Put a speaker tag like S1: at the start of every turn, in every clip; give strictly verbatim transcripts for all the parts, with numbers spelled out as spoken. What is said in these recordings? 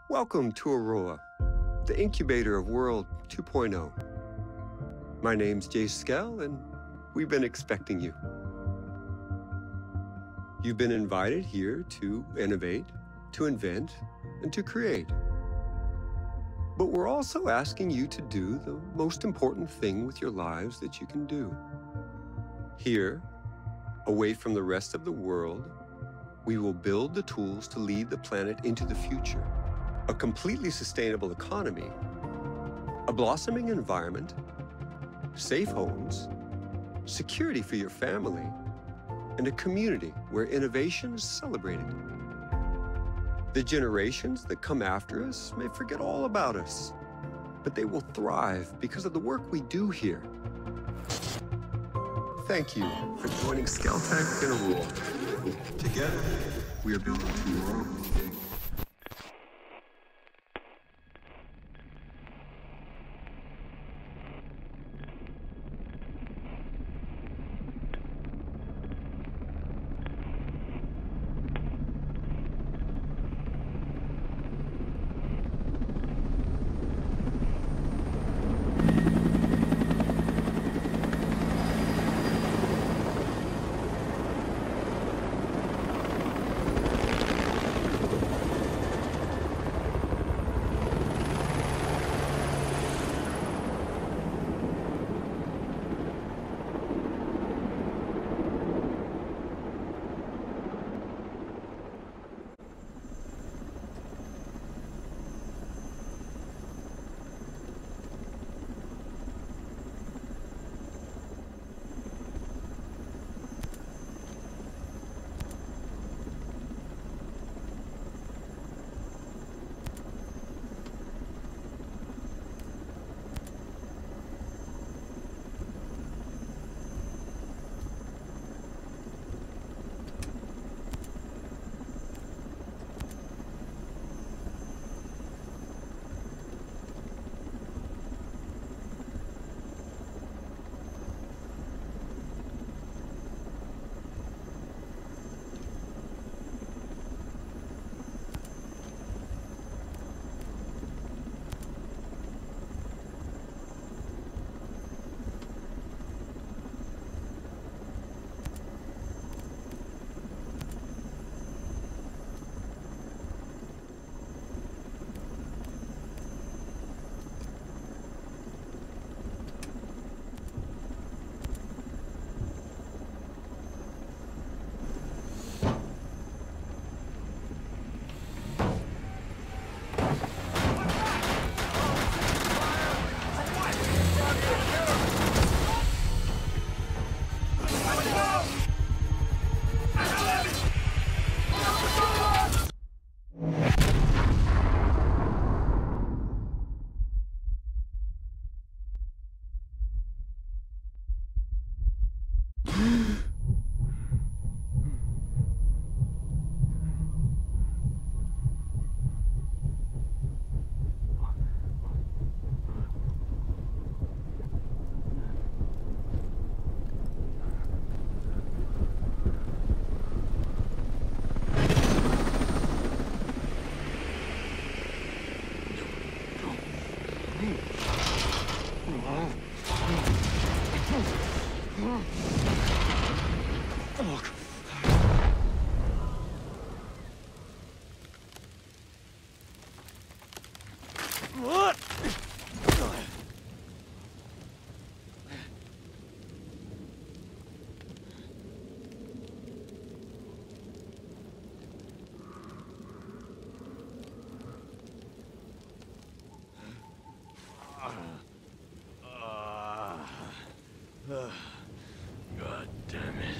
S1: Welcome to Aurora, the incubator of World two point oh. My name's Jay Skell, and we've been expecting you. You've been invited here to innovate, to invent, and to create. But we're also asking you to do the most important thing with your lives that you can do. Here, away from the rest of the world, we will build the tools to lead the planet into the future. A completely sustainable economy, a blossoming environment, safe homes, security for your family, and a community where innovation is celebrated. The generations that come after us may forget all about us, but they will thrive because of the work we do here. Thank you for joining SkellTech in Aurora. Together, we are building tomorrow.
S2: God damn it.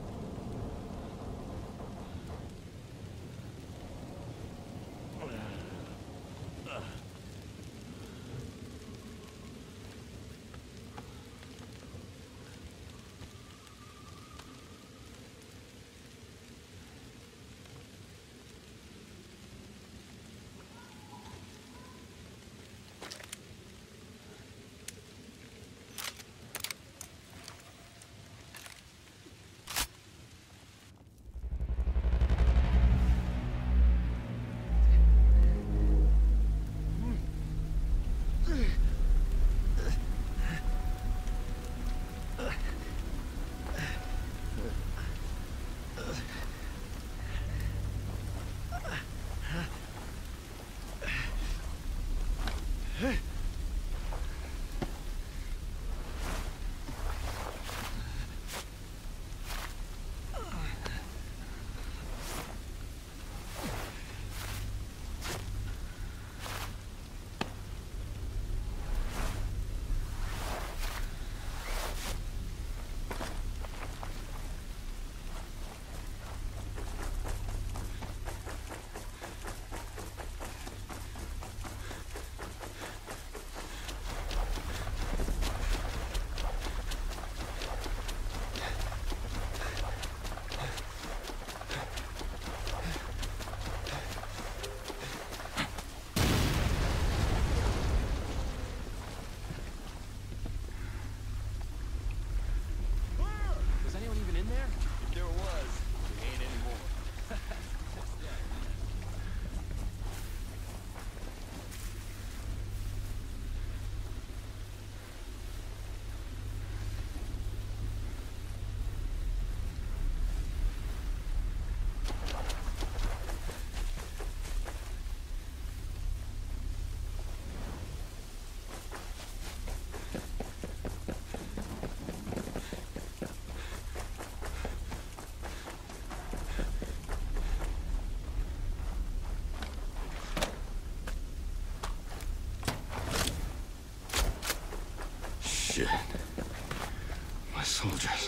S2: Uh. Shit. My soldiers.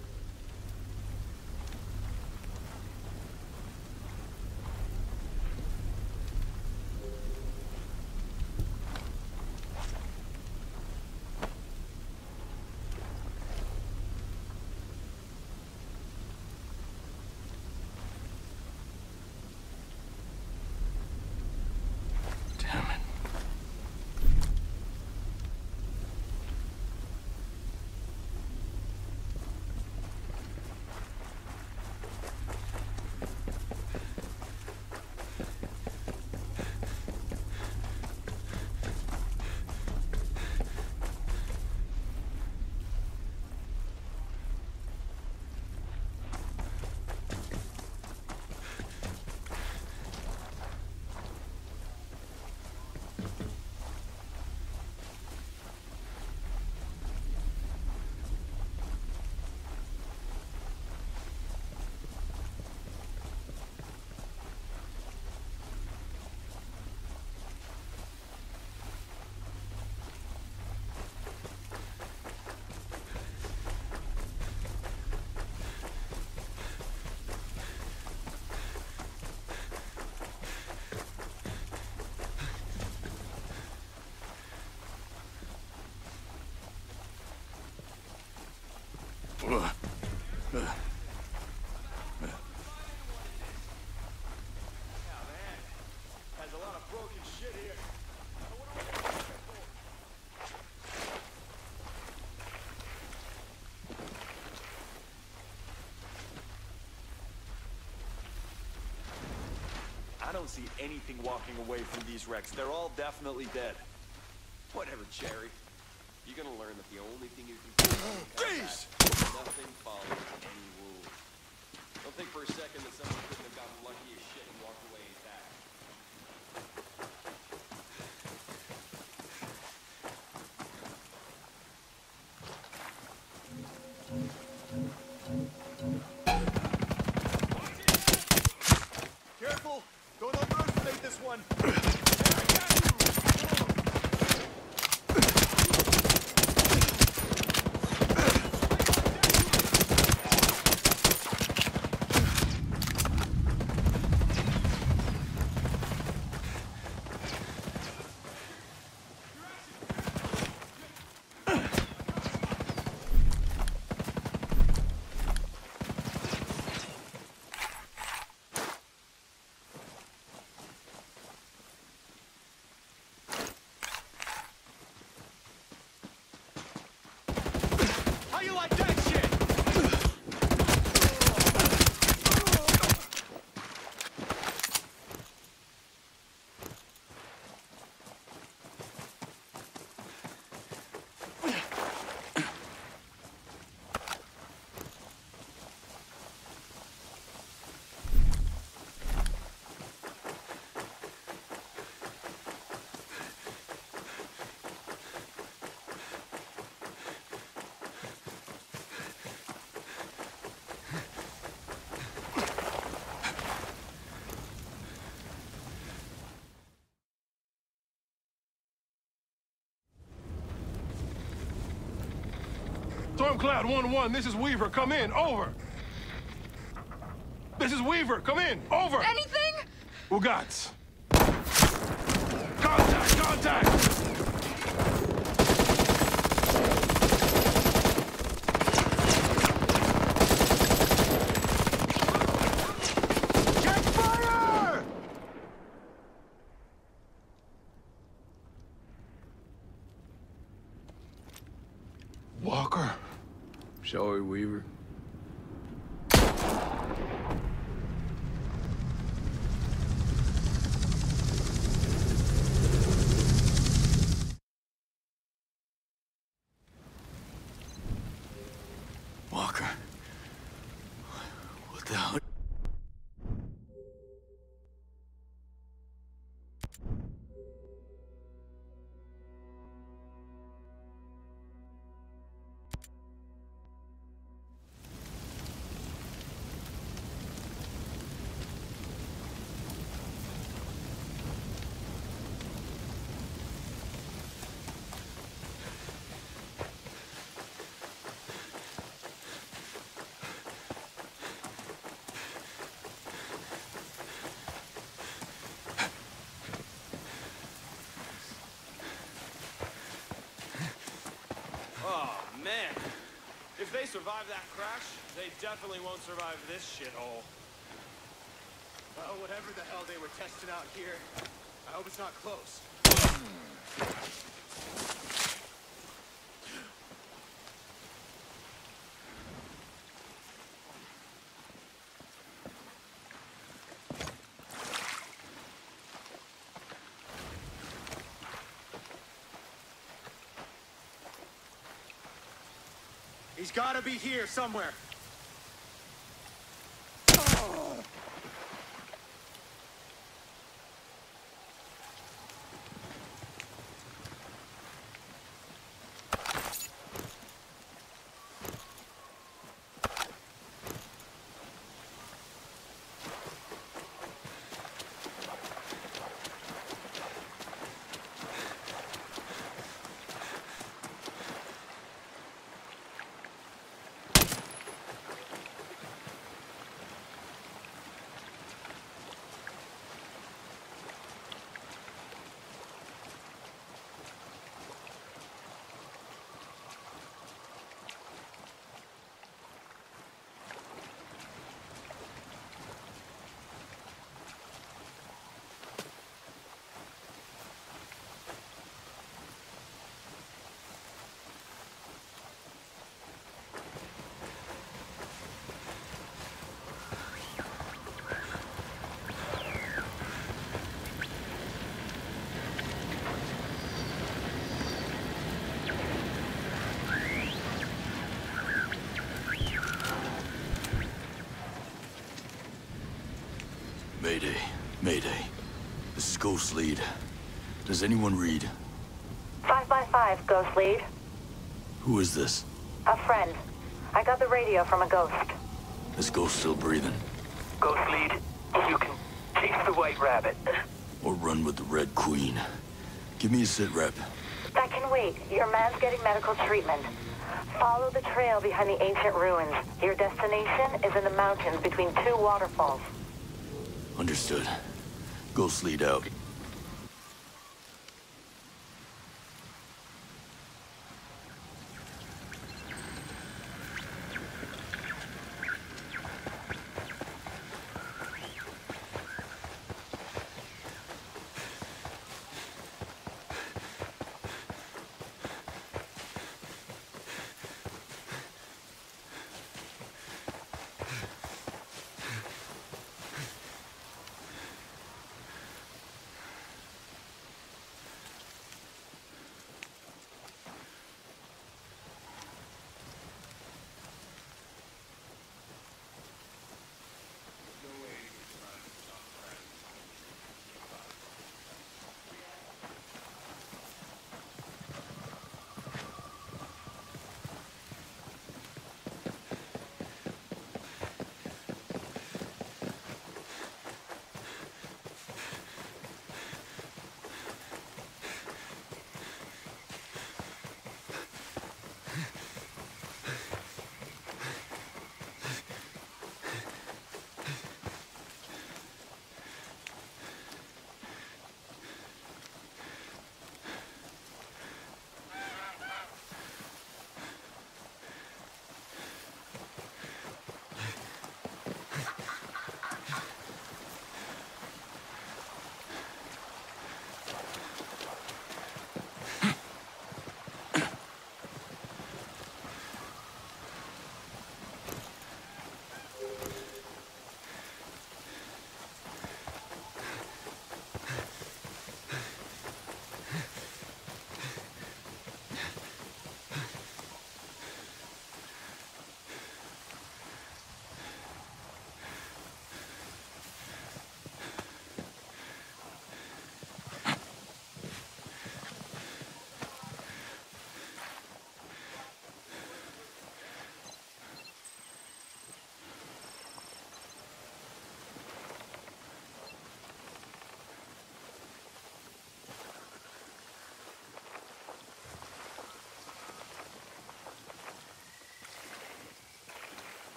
S3: I don't see anything walking away from these wrecks. They're all definitely dead.
S4: Whatever, Cherry. You're gonna learn that the only thing you can do is nothing follows any rules. Don't think for a second that someone couldn't have gotten lucky as shit and walked away intact.
S3: Careful! Don't underestimate this one! How you like that shit?
S5: Stormcloud one one, this is Weaver. Come in. Over. This is Weaver. Come in. Over.
S6: Anything?
S5: Ugats. Contact! Contact!
S3: Check fire!
S5: Walker.
S2: Sorry, Weaver.
S3: Walker. What the hell? survived that crash, they definitely won't survive this shithole. Well, whatever the hell they were testing out here, I hope it's not close. He's gotta be here somewhere. Oh.
S2: Mayday. Mayday. This is Ghost Lead. Does anyone read?
S6: Five by five, Ghost Lead.
S2: Who is this?
S6: A friend. I got the radio from a ghost.
S2: This ghost still breathing?
S7: Ghost Lead, you can chase the White Rabbit.
S2: Or run with the Red Queen. Give me a sit rep.
S6: That can wait. Your man's getting medical treatment. Follow the trail behind the ancient ruins. Your destination is in the mountains between two waterfalls.
S2: Understood. Ghost Lead out.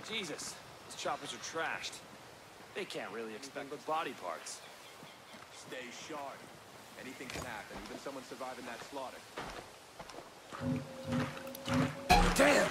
S3: Jesus, these choppers are trashed. They can't really expect but body parts.
S8: Stay sharp. Anything can happen, even someone surviving that slaughter.
S3: Damn!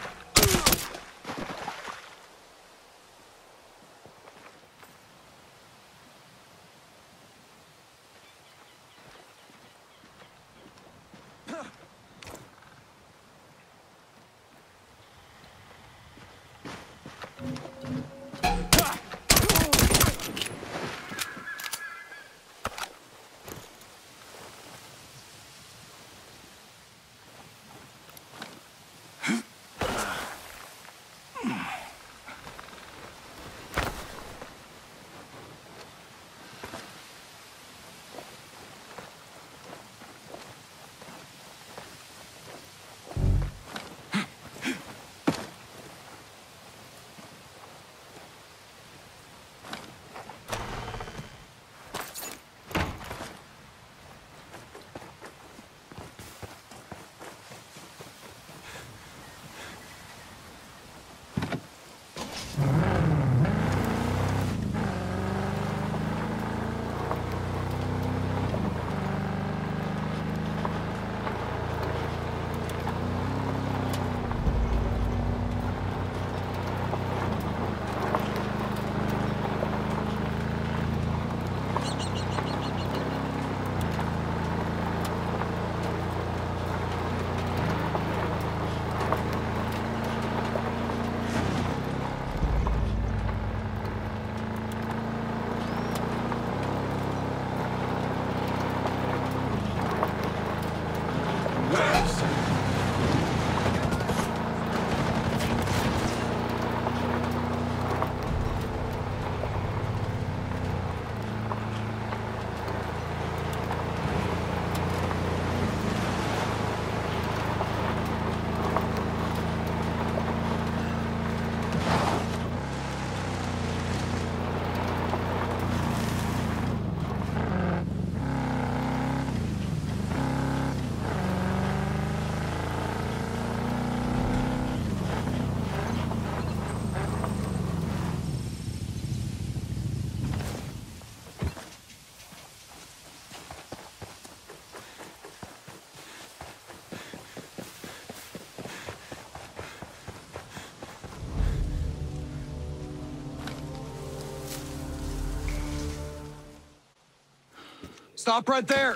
S9: Stop right there!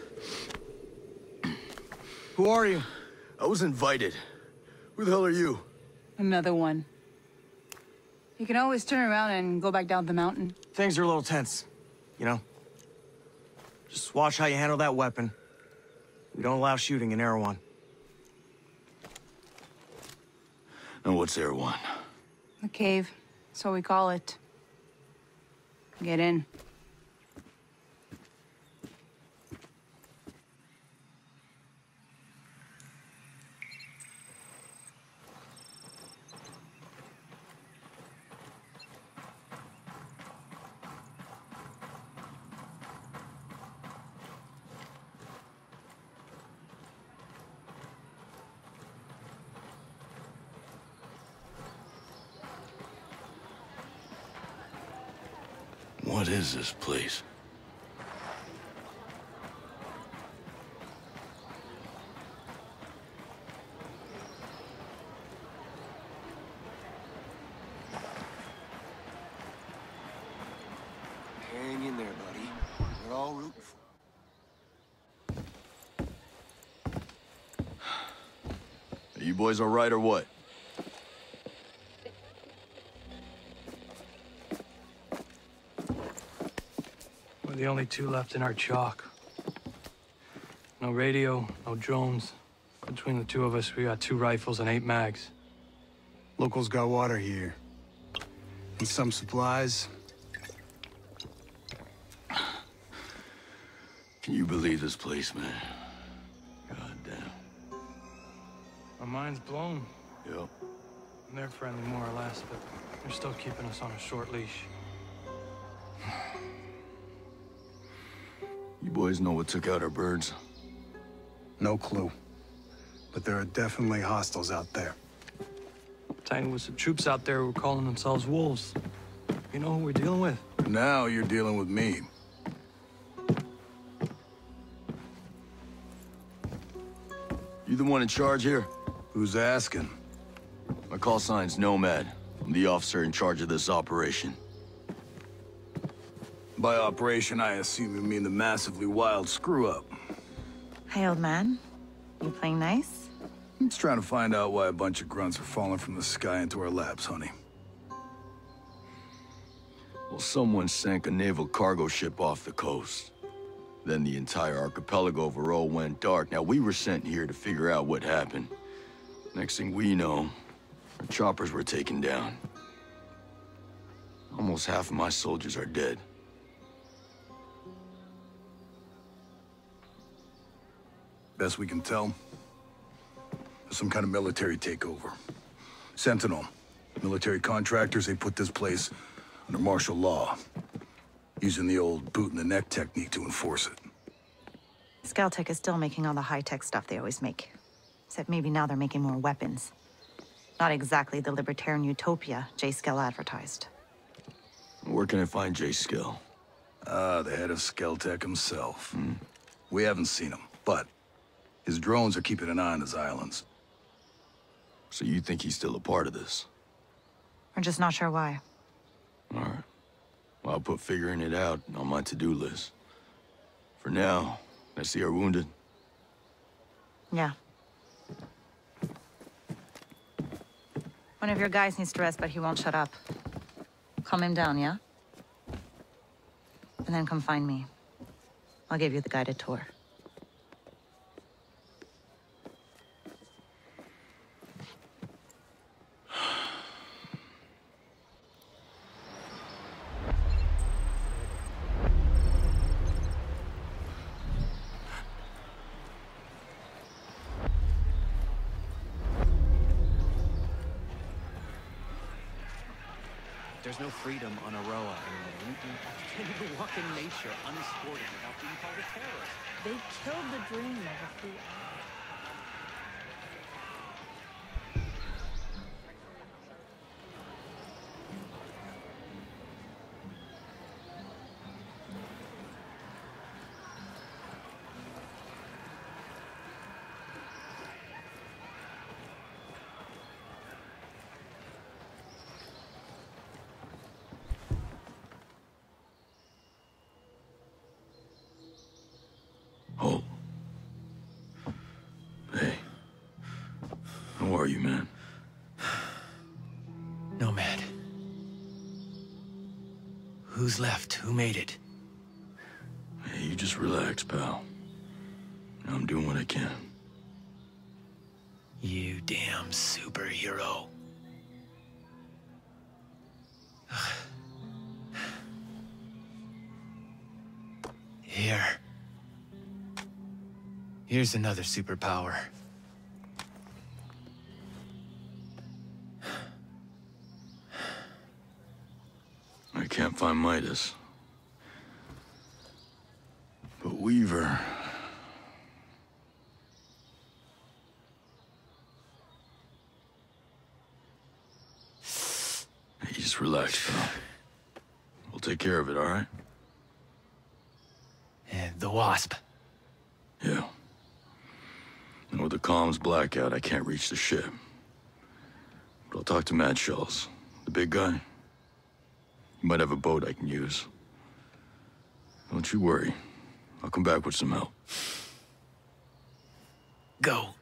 S9: Who are you?
S2: I was invited. Who the hell are you?
S10: Another one. You can always turn around and go back down the mountain.
S9: Things are a little tense, you know? Just watch how you handle that weapon. We don't allow shooting in Erewhon.
S2: And what's Erewhon?
S10: The cave. So we call it. Get in.
S2: What is this place?
S3: Hang in there, buddy. We're all rooting for
S2: Are you boys all right or what?
S11: We're the only two left in our chalk. No radio, no drones. Between the two of us, we got two rifles and eight mags.
S12: Locals got water here. And some supplies.
S2: Can you believe this place, man? God damn.
S11: Our mind's blown.
S2: Yep.
S11: And they're friendly more or less, but they're still keeping us on a short leash.
S2: You boys know what took out our birds?
S12: No clue. But there are definitely hostiles out there.
S11: Tangled with some troops out there who were calling themselves wolves. You know who we're dealing with?
S2: Now you're dealing with me. You the one in charge here?
S12: Who's asking?
S2: My call sign's Nomad. I'm the officer in charge of this operation.
S12: By operation, I assume you mean the massively wild screw-up.
S6: Hey, old man. You playing nice?
S12: I'm just trying to find out why a bunch of grunts are falling from the sky into our laps, honey.
S2: Well, someone sank a naval cargo ship off the coast. Then the entire archipelago overall went dark. Now, we were sent here to figure out what happened. Next thing we know, our choppers were taken down. Almost half of my soldiers are dead.
S12: Best we can tell, there's some kind of military takeover. Sentinel, military contractors, they put this place under martial law, using the old boot-in-the-neck technique to enforce it.
S6: Scaltech is still making all the high-tech stuff they always make. Except maybe now they're making more weapons. Not exactly the libertarian utopia Jay Skell advertised.
S2: Where can I find Jay Skell?
S12: Ah, the head of Scaltech himself.
S2: Hmm.
S12: We haven't seen him, but his drones are keeping an eye on his islands.
S2: So you think he's still a part of this?
S6: We're just not sure why.
S2: All right. Well, I'll put figuring it out on my to-do list. For now, I see our wounded.
S6: Yeah. One of your guys needs to rest, but he won't shut up. Calm him down, yeah? And then come find me. I'll give you the guided tour.
S13: There's no freedom on Aroa anymore. You, you can't even walk in nature unescorted without being called a terrorist.
S10: They killed the dream of a free island.
S2: Hold. Hey. How are you, man?
S13: Nomad. Who's left? Who made it?
S2: Hey, you just relax, pal. I'm doing what I can.
S13: You damn superhero. Here. Here's another superpower.
S2: I can't find Midas. But Weaver... Hey, just relax, pal. We'll take care of it, all right?
S13: And the Wasp.
S2: Yeah. And with the comms blackout, I can't reach the ship. But I'll talk to Mad Shells, the big guy. He might have a boat I can use. Don't you worry. I'll come back with some help.
S13: Go.